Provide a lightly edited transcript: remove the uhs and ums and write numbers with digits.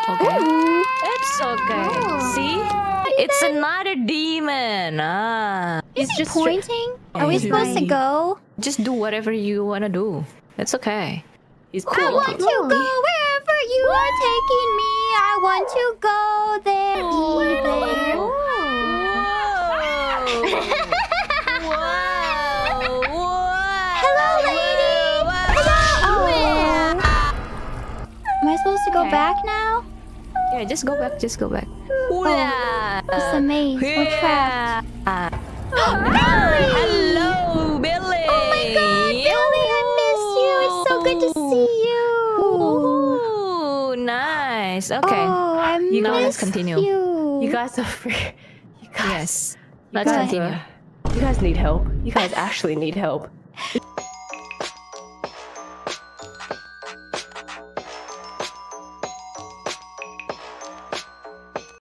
okay. It's okay. See? It's another demon. Is he pointing? Are we supposed to go? Just do whatever you want to do. It's okay. He's cool. I want to go wherever you are taking me. I want to go there either. Hello, lady. Hello. Am I supposed to go back now? Yeah, just go back. Just go back. It's a maze. We're trapped. Hello, Billy. Oh my god, Billy, I miss you. It's so good to see you. Ooh, nice. Okay. Oh, I miss Now let's continue. You guys are free. Yes. Let's continue. You guys need help. You guys actually need help.